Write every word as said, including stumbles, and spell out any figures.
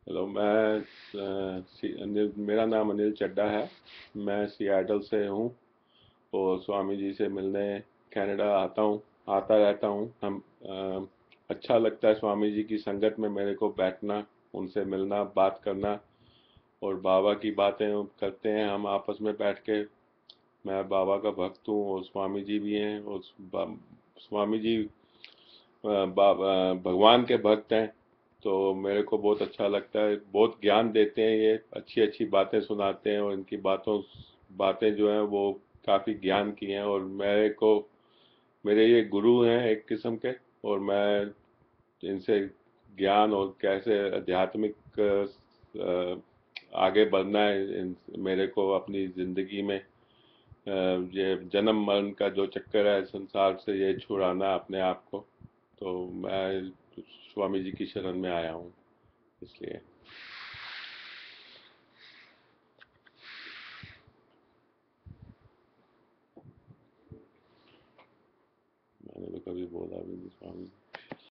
Hello, मैं अ, सी- अनिल, मेरा नाम अनिल चड्ढा है। मैं सियाटल से हूँ और स्वामी जी से मिलने कनाडा आता हूँ, आता रहता हूँ। हम अ, अच्छा लगता है स्वामी जी की संगत में मेरे को बैठना, उनसे मिलना, बात करना और बाबा की बातें करते हैं हम आपस में बैठ के। मैं बाबा का भक्त हूँ और स्वामी जी भी हैं और बा- स्वामी जी अ, बाबा भगवान के भक्त हैं। तो मेरे को बहुत अच्छा लगता है, बहुत ज्ञान देते हैं, ये अच्छी अच्छी बातें सुनाते हैं और इनकी बातों बातें जो हैं वो काफ़ी ज्ञान की हैं और मेरे को मेरे ये गुरु हैं एक किस्म के। और मैं इनसे ज्ञान और कैसे आध्यात्मिक अ, आगे बढ़ना है, इन, मेरे को अपनी ज़िंदगी में अ, ये जन्म मरण का जो चक्कर है संसार से, ये छुड़ाना अपने आप को। तो मैं स्वामी जी की शरण में आया हूँ, इसलिए मैंने तो कभी बोला भी नहीं स्वामी जी।